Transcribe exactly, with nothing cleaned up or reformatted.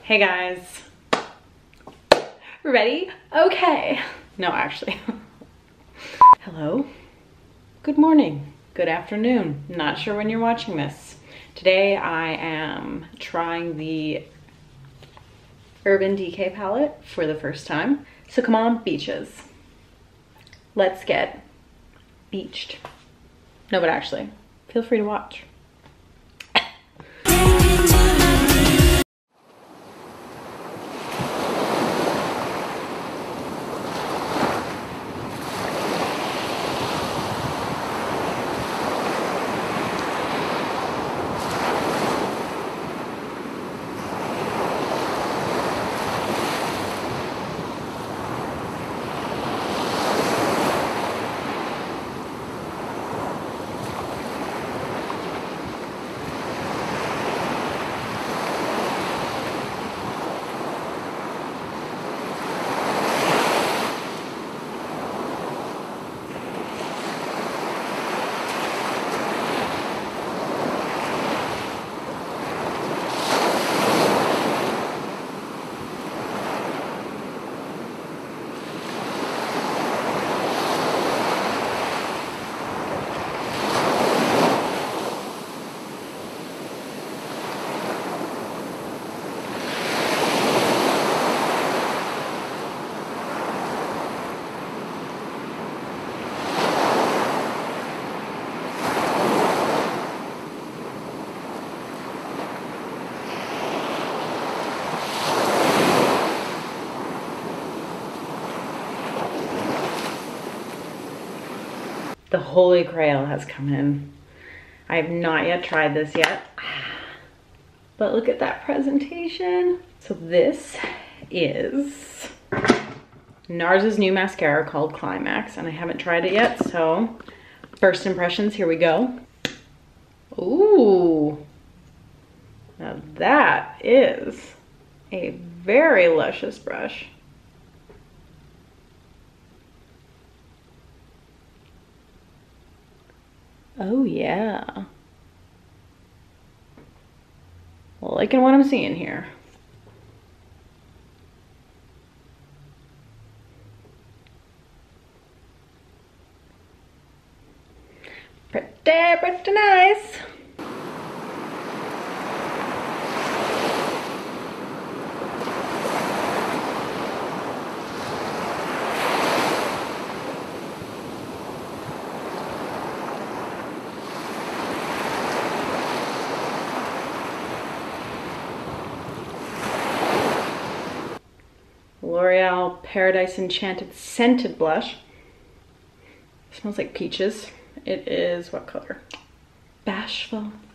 Hey guys. Ready? Okay. No, actually. Hello. Good morning. Good afternoon. Not sure when you're watching this. Today I am trying the Urban Decay palette for the first time. So come on, beaches. Let's get beached. No, but actually, feel free to watch. The Holy Grail has come in. I have not yet tried this yet, but look at that presentation. So this is NARS's new mascara called Climax, and I haven't tried it yet, so first impressions, here we go. Ooh, now that is a very luscious brush. Oh yeah. Liking what I'm seeing here. Pretty, pretty nice. L'Oreal Paradise Enchanted Scented Blush. It smells like peaches. It is what color? Bashful.